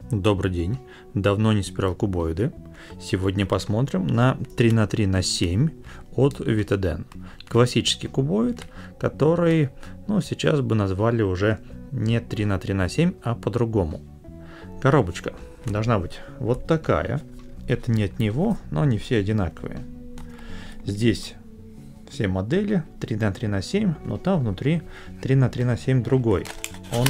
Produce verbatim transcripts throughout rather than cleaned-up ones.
Добрый день, давно не собирал кубоиды. Сегодня посмотрим на три на три на семь от Viteden. Классический кубоид, который, ну, сейчас бы назвали уже не три на три на семь, а по-другому. Коробочка должна быть вот такая. Это не от него, но они все одинаковые. Здесь все модели три на три на семь, но там внутри три на три на семь другой. Он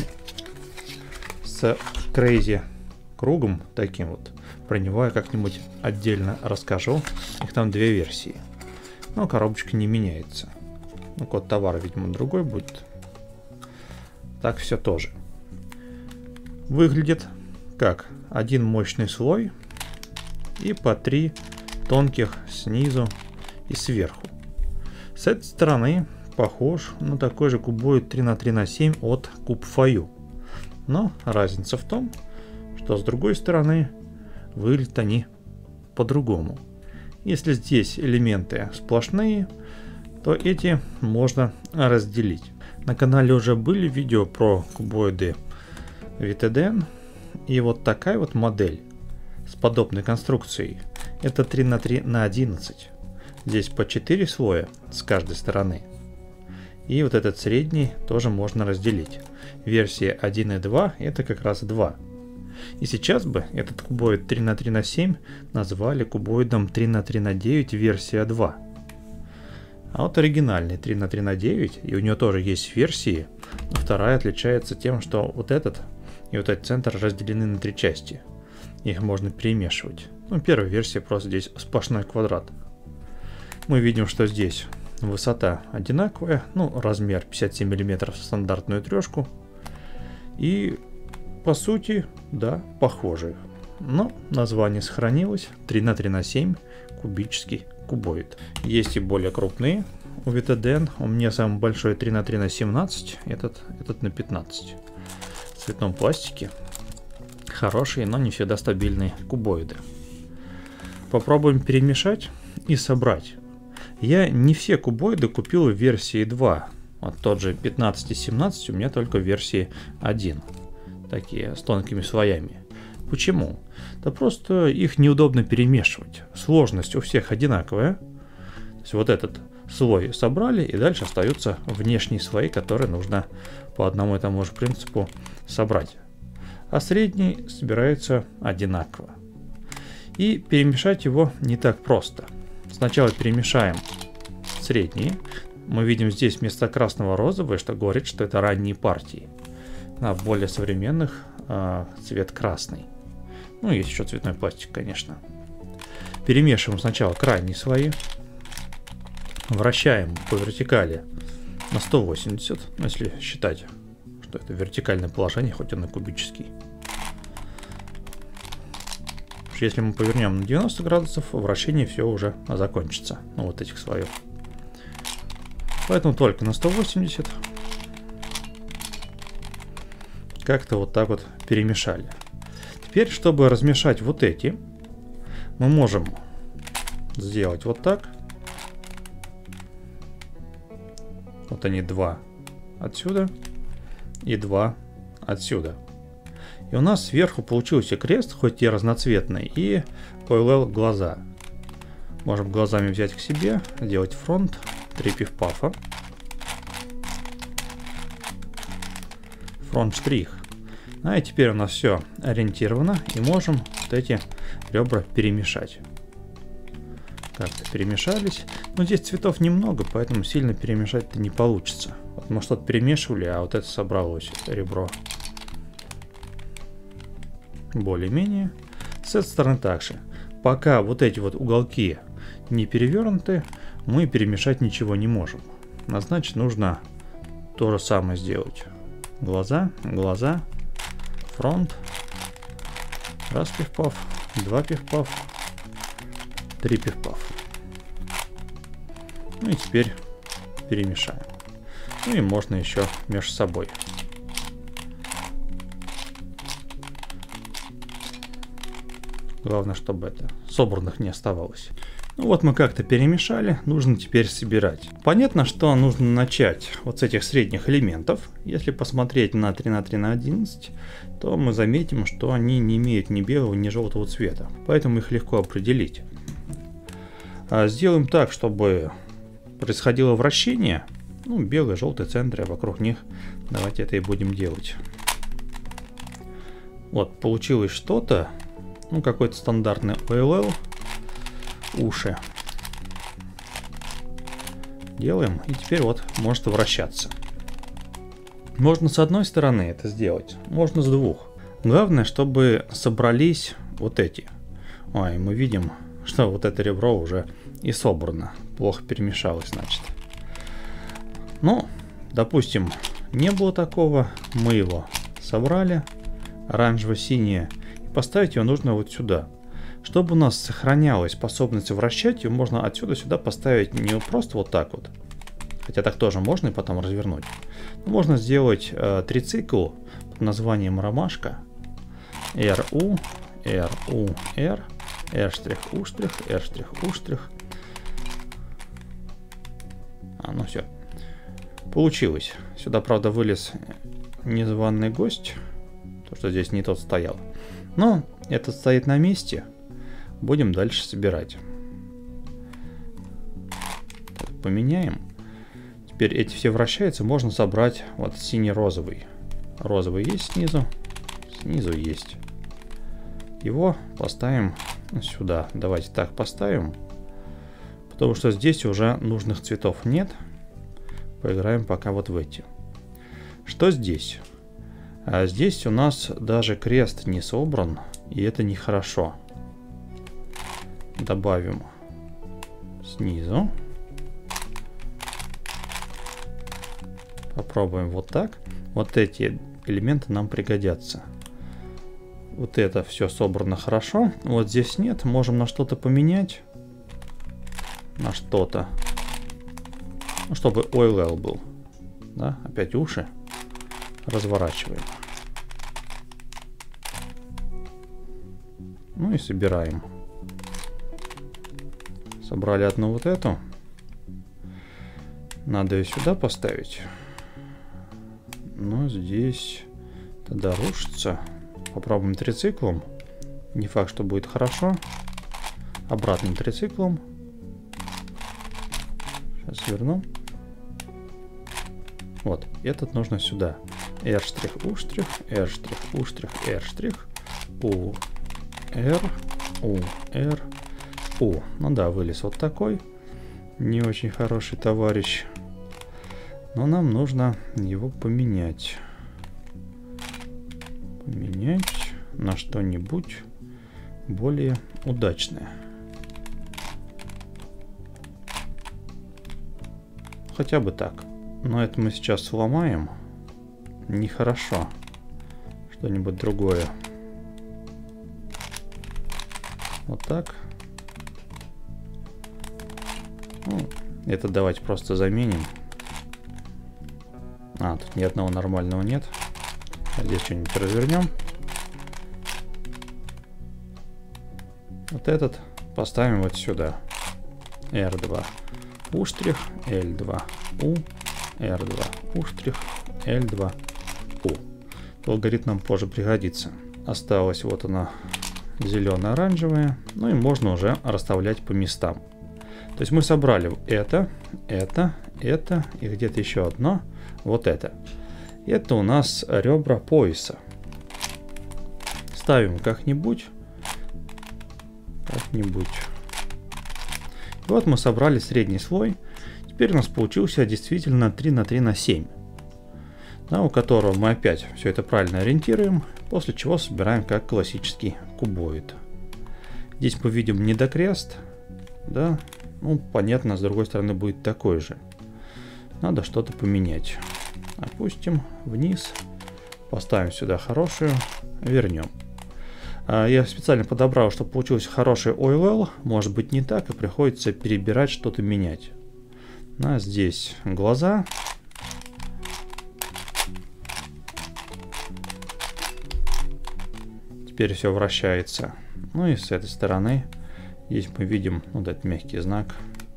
с Crazy кругом таким вот. Про него я как-нибудь отдельно расскажу. Их там две версии. Но коробочка не меняется. Ну, код товара, видимо, другой будет. Так все тоже. Выглядит как один мощный слой и по три тонких снизу и сверху. С этой стороны похож на такой же кубоид три на три на семь от Cubefy. Но разница в том, что с другой стороны выглядят они по-другому. Если здесь элементы сплошные, то эти можно разделить. На канале уже были видео про кубоиды Viteden, и вот такая вот модель с подобной конструкцией — это три на три на одиннадцать. Здесь по четыре слоя с каждой стороны. И вот этот средний тоже можно разделить. Версия один и два — это как раз два. И сейчас бы этот кубоид три на три на семь назвали кубоидом три на три на девять версия два. А вот оригинальный три на три на девять, и у него тоже есть версии, но вторая отличается тем, что вот этот и вот этот центр разделены на три части. Их можно перемешивать. Ну, первая версия просто здесь сплошной квадрат. Мы видим, что здесь высота одинаковая, ну, размер пятьдесят семь миллиметров стандартную трешку. И по сути, да, похожие. Но название сохранилось. три на три на семь кубический кубоид. Есть и более крупные у Viteden. У меня самый большой три на три на семнадцать, этот, этот на пятнадцать. В цветном пластике. Хорошие, но не всегда стабильные кубоиды. Попробуем перемешать и собрать. Я не все кубоиды купил в версии два. Вот тот же пятнадцать и семнадцать у меня только в версии один. Такие с тонкими слоями. Почему? Да просто их неудобно перемешивать. Сложность у всех одинаковая. То есть вот этот слой собрали, и дальше остаются внешние слои, которые нужно по одному и тому же принципу собрать. А средний собирается одинаково. И перемешать его не так просто. Сначала перемешаем средние. Мы видим здесь вместо красного розовое, что говорит, что это ранние партии. А в более современных э, цвет красный. Ну, есть еще цветной пластик, конечно. Перемешиваем сначала крайние слои. Вращаем по вертикали на сто восемьдесят, если считать, что это вертикальное положение, хоть он и кубический. Если мы повернем на девяносто градусов, вращение все уже закончится. Ну, вот этих слоев. Поэтому только на сто восемьдесят. Как-то вот так вот перемешали. Теперь, чтобы размешать вот эти, мы можем сделать вот так. Вот они два отсюда и два отсюда. И у нас сверху получился крест, хоть и разноцветный, и пэ эл эл глаза. Можем глазами взять к себе, сделать фронт, три пиф-пафа. Фронт штрих. А и теперь у нас все ориентировано, и можем вот эти ребра перемешать. Как-то перемешались. Но здесь цветов немного, поэтому сильно перемешать-то не получится. Вот мы что-то перемешивали, а вот это собралось, это ребро. Более-менее. С этой стороны также. Пока вот эти вот уголки не перевернуты, мы перемешать ничего не можем. А значит, нужно то же самое сделать. Глаза, глаза, фронт, раз пиф-паф, два пиф-паф, три пиф-паф. Ну и теперь перемешаем. Ну и можно еще между собой. Главное, чтобы это собранных не оставалось. Ну вот мы как-то перемешали, нужно теперь собирать. Понятно, что нужно начать вот с этих средних элементов. Если посмотреть на три на три на одиннадцать, то мы заметим, что они не имеют ни белого, ни желтого цвета. Поэтому их легко определить. Сделаем так, чтобы происходило вращение. Ну, белый, желтый центры, а вокруг них давайте это и будем делать. Вот, получилось что-то. Ну, какой-то стандартный о эл эл. Уши. Делаем. И теперь вот может вращаться. Можно с одной стороны это сделать, можно с двух. Главное, чтобы собрались вот эти. Ой, мы видим, что вот это ребро уже и собрано. Плохо перемешалось, значит. Ну, допустим, не было такого. Мы его собрали. Оранжево-синее. И поставить его нужно вот сюда. Чтобы у нас сохранялась способность вращать, ее можно отсюда сюда поставить не просто вот так вот. Хотя так тоже можно и потом развернуть. Но можно сделать э, трицикл под названием ромашка. эр у, эр у, эр, R', U', R', U'. А, ну все. Получилось. Сюда, правда, вылез незваный гость. То, что здесь не тот стоял. Но этот стоит на месте. Будем дальше собирать. Так, поменяем. Теперь эти все вращаются. Можно собрать вот синий-розовый. Розовый есть снизу. Снизу есть. Его поставим сюда. Давайте так поставим. Потому что здесь уже нужных цветов нет. Поиграем пока вот в эти. Что здесь? А здесь у нас даже крест не собран. И это нехорошо. Добавим снизу. Попробуем вот так. Вот эти элементы нам пригодятся. Вот это все собрано хорошо. Вот здесь нет. Можем на что-то поменять. На что-то. Ну, чтобы о эл эл был. Да? Опять уши. Разворачиваем. Ну и собираем. Собрали одну вот эту. Надо ее сюда поставить. Но здесь тогда рушится. Попробуем трициклом. Не факт, что будет хорошо. Обратным трициклом. Сейчас верну. Вот, этот нужно сюда. R', U', R', U', R', U, R, U, R, U. Ну да, вылез вот такой. Не очень хороший товарищ. Но нам нужно его поменять. Поменять на что-нибудь более удачное. Хотя бы так. Но это мы сейчас сломаем. Нехорошо. Что-нибудь другое. Вот так. Ну, это давайте просто заменим. А, тут ни одного нормального нет. Здесь что-нибудь развернем. Вот этот поставим вот сюда. эр два. У', эль два. У. эр два. У', эль два. У. Алгоритм нам позже пригодится. Осталось вот она зеленое-оранжевое. Ну и можно уже расставлять по местам. То есть мы собрали это, это, это и где-то еще одно. Вот это. Это у нас ребра пояса. Ставим как-нибудь. Как-нибудь. И вот мы собрали средний слой. Теперь у нас получился действительно три на три на семь. Да, у которого мы опять все это правильно ориентируем. После чего собираем как классический кубоид. Здесь мы видим недокрест. Да. Ну, понятно, с другой стороны будет такой же. Надо что-то поменять. Опустим вниз. Поставим сюда хорошую. Вернем. Я специально подобрал, чтобы получился хороший о эл эл. Может быть не так, и приходится перебирать, что-то менять. А здесь глаза. Теперь все вращается. Ну и с этой стороны Здесь мы видим вот этот мягкий знак.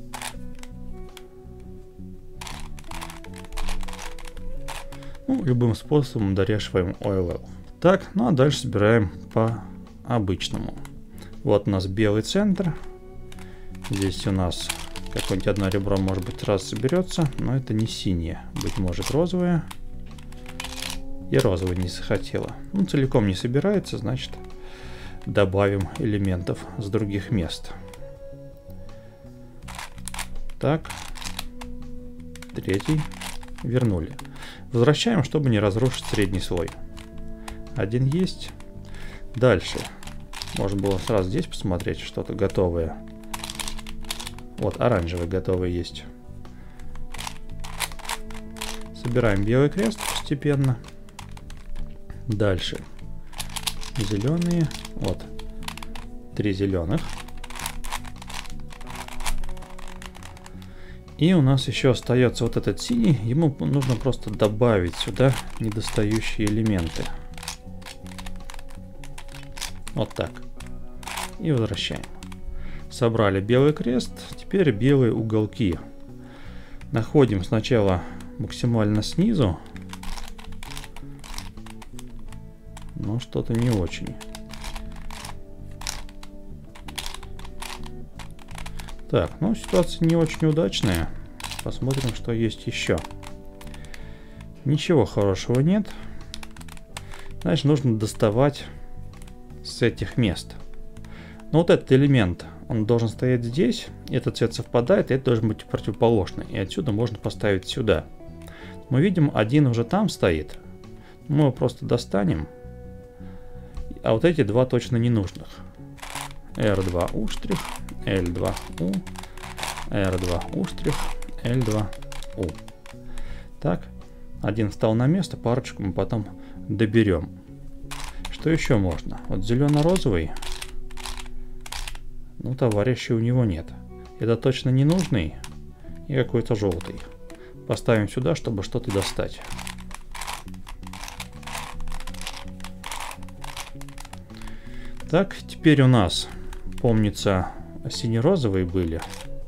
Ну, любым способом дорешиваем о эл эл. Так, ну а дальше собираем по обычному. Вот у нас белый центр. Здесь у нас какое-нибудь одно ребро, может быть, раз соберется, но это не синее. Быть может, розовое. И розовый не захотела. Ну, целиком не собирается, значит, добавим элементов с других мест. Так. Третий. Вернули. Возвращаем, чтобы не разрушить средний слой. Один есть. Дальше. Можно было сразу здесь посмотреть, что-то готовое. Вот, оранжевый готовый есть. Собираем белый крест постепенно. Дальше. Зеленые. Вот. Три зеленых. И у нас еще остается вот этот синий. Ему нужно просто добавить сюда недостающие элементы. Вот так. И возвращаем. Собрали белый крест. Теперь белые уголки. Находим сначала максимально снизу. Но что-то не очень. Так, ну ситуация не очень удачная. Посмотрим, что есть еще. Ничего хорошего нет. Значит, нужно доставать с этих мест. Но вот этот элемент, он должен стоять здесь. Этот цвет совпадает, и это должен быть противоположный. И отсюда можно поставить сюда. Мы видим, один уже там стоит. Мы его просто достанем. А вот эти два точно не нужных. эр два у штрих, эл два у, эр два у штрих, эл два у. Так, один встал на место, парочку мы потом доберем. Что еще можно? Вот зелено-розовый. Ну, товарища у него нет. Это точно не нужный. И какой-то желтый. Поставим сюда, чтобы что-то достать. Так, теперь у нас, помнится, сине-розовые были.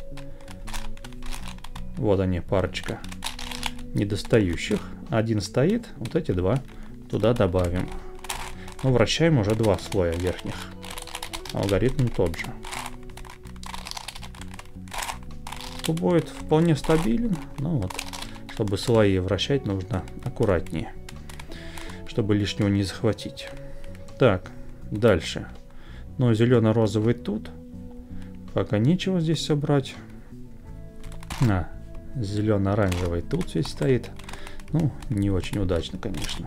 Вот они, парочка недостающих. Один стоит, вот эти два туда добавим. Ну, вращаем уже два слоя верхних. Алгоритм тот же. Будет вполне стабилен. Ну вот, чтобы слои вращать, нужно аккуратнее, чтобы лишнего не захватить. Так, дальше. Ну, зелено-розовый тут. Пока нечего здесь собрать. А, зелено-оранжевый тут здесь стоит. Ну, не очень удачно, конечно.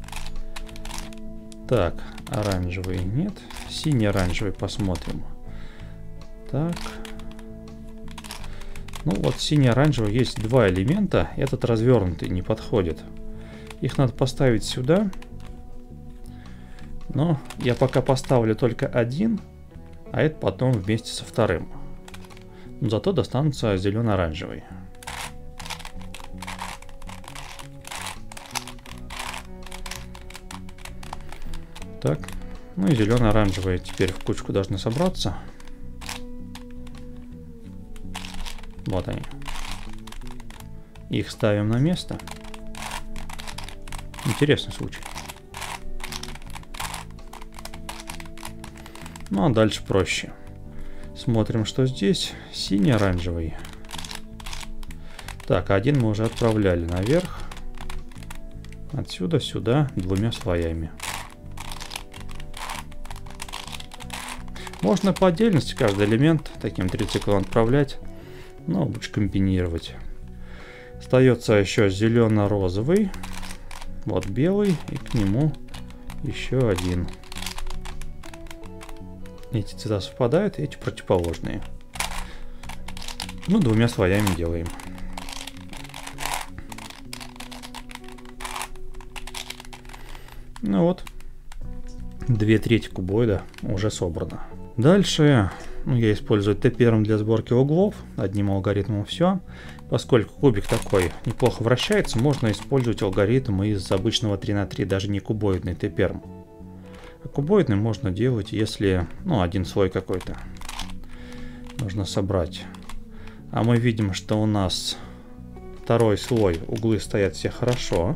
Так, оранжевый нет. Синий-оранжевый посмотрим. Так. Ну вот синий-оранжевый есть два элемента. Этот развернутый не подходит. Их надо поставить сюда. Но я пока поставлю только один, а это потом вместе со вторым. Но зато достанутся зелено-оранжевый. Так, ну и зелено-оранжевые теперь в кучку должны собраться. Вот они. Их ставим на место. Интересный случай. Ну а дальше проще. Смотрим, что здесь. Синий-оранжевый. Так, один мы уже отправляли наверх. Отсюда сюда двумя слоями. Можно по отдельности каждый элемент таким трициклом отправлять. Но лучше комбинировать. Остается еще зелено-розовый. Вот белый. И к нему еще один. Эти цвета совпадают, эти противоположные. Ну, двумя слоями делаем. Ну вот. Две трети кубоида уже собрано. Дальше ну, я использую тэ один для сборки углов. Одним алгоритмом все. Поскольку кубик такой неплохо вращается, можно использовать алгоритм из обычного три на три, даже не кубоидный тэ один. А кубоидный можно делать, если, ну, один слой какой-то. нужно собрать. А мы видим, что у нас второй слой, углы стоят все хорошо.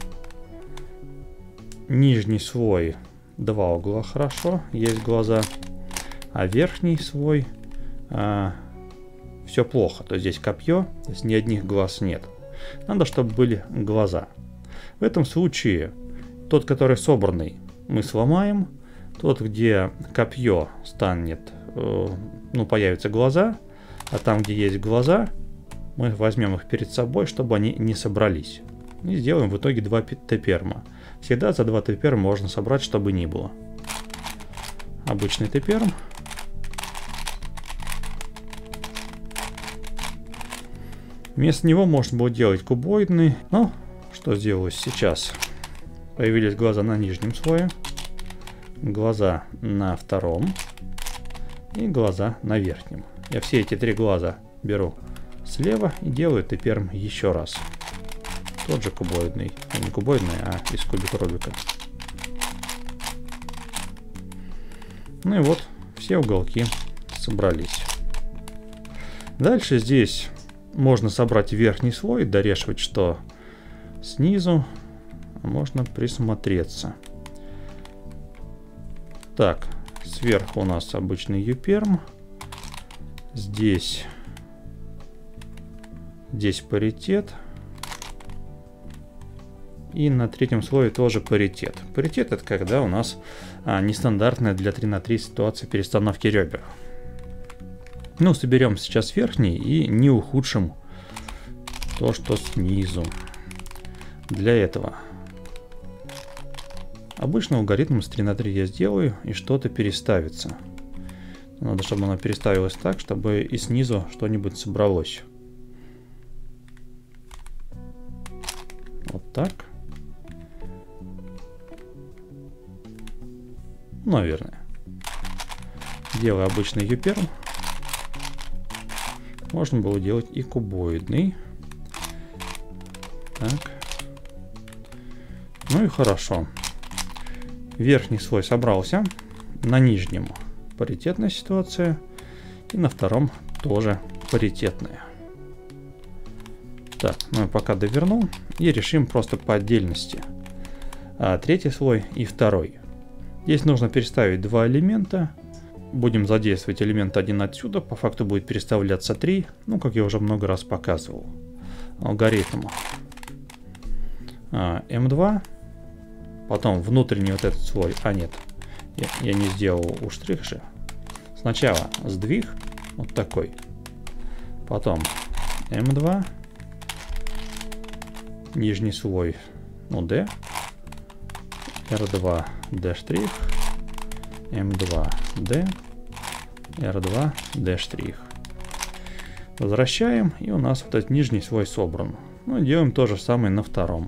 Нижний слой, два угла хорошо, есть глаза. А верхний слой а, все плохо. То есть здесь копье, то есть ни одних глаз нет. Надо, чтобы были глаза. В этом случае тот, который собранный, мы сломаем. Тот, где копье станет, э, ну, появятся глаза. А там, где есть глаза, мы возьмем их перед собой, чтобы они не собрались. И сделаем в итоге два Т-перма. Всегда за два Т-перма можно собрать, чтобы ни было. Обычный Т-перм. Вместо него можно было делать кубоидный. Но что сделалось сейчас? Появились глаза на нижнем слое. Глаза на втором. И глаза на верхнем. Я все эти три глаза беру слева и делаю Т-перм еще раз. Тот же кубоидный. А не кубоидный, а из кубика Рубика. Ну и вот, все уголки собрались. Дальше здесь можно собрать верхний слой, дорешивать что снизу. Можно присмотреться. Так, сверху у нас обычный Ю-перм. Здесь, здесь паритет. И на третьем слое тоже паритет. Паритет — это когда у нас а, нестандартная для три на три ситуация перестановки ребер. Ну, соберем сейчас верхний и не ухудшим то, что снизу. Для этого обычно алгоритм с три на три я сделаю, и что-то переставится. Надо, чтобы оно переставилось так, чтобы и снизу что-нибудь собралось. Вот так. Наверное. Делаю обычный Ю-перм. Можно было делать и кубоидный. Так. Ну и хорошо. Верхний слой собрался. На нижнем паритетная ситуация. И на втором тоже паритетная. Так, ну я пока доверну. И решим просто по отдельности. А, третий слой и второй. Здесь нужно переставить два элемента. Будем задействовать элемент один отсюда. По факту будет переставляться три. Ну, как я уже много раз показывал. Алгоритм а, эм два. Потом внутренний вот этот слой. А, нет. Я, я не сделал у штрих же. Сначала сдвиг. Вот такой. Потом эм два. Нижний слой. Ну, D. эр два. D'. эм два. D. эр два. D'. Возвращаем. И у нас вот этот нижний слой собран. Ну, делаем то же самое на втором.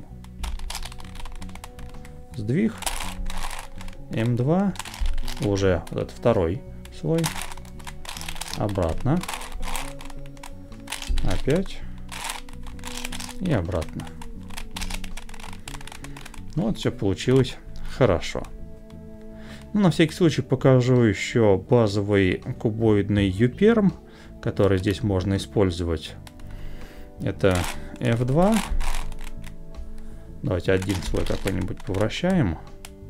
Сдвиг. эм два. Уже вот этот второй слой. Обратно. Опять. И обратно. Ну, вот все получилось хорошо. Ну, на всякий случай покажу еще базовый кубоидный Ю-перм, который здесь можно использовать. Это эф два. Давайте один слой какой-нибудь повращаем.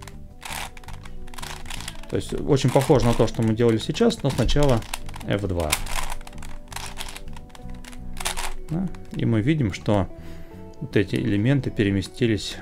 То есть очень похоже на то, что мы делали сейчас, но сначала эф два. Да? И мы видим, что вот эти элементы переместились.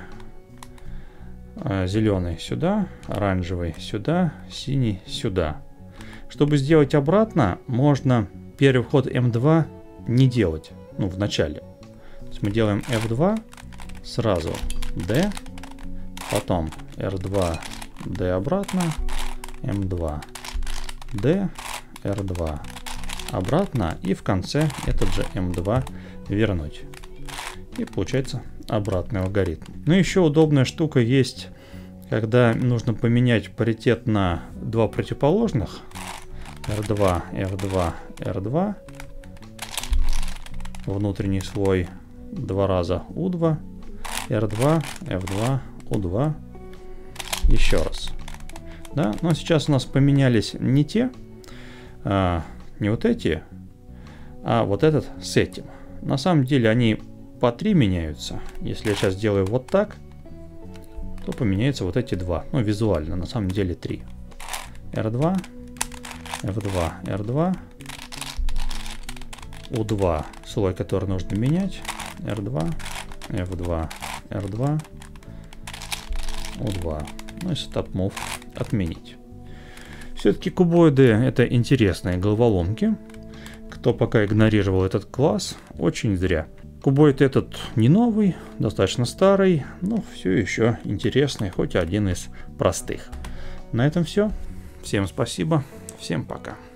Зеленый сюда, оранжевый сюда, синий сюда. Чтобы сделать обратно, можно первый вход эм два не делать, ну, в начале. То есть мы делаем эф два, сразу D, потом эр два, D обратно, эм два, D, эр два обратно, и в конце этот же эм два вернуть. И получается обратный алгоритм. Но еще удобная штука есть, когда нужно поменять паритет на два противоположных. эр два, эр два, эр два. Внутренний слой два раза у два. эр два, эф два, у два. Еще раз. Да? Но сейчас у нас поменялись не те. А, не вот эти, а вот этот с этим. На самом деле они по три меняются. Если я сейчас сделаю вот так, то поменяются вот эти два. Ну, визуально, на самом деле три. эр два, эф два, эр два, у два, слой, который нужно менять, эр два, эф два, эр два, у два. Ну и setup move отменить. Все-таки кубоиды это интересные головоломки. Кто пока игнорировал этот класс, очень зря. Кубоид этот не новый, достаточно старый, но все еще интересный, хоть один из простых. На этом все. Всем спасибо, всем пока.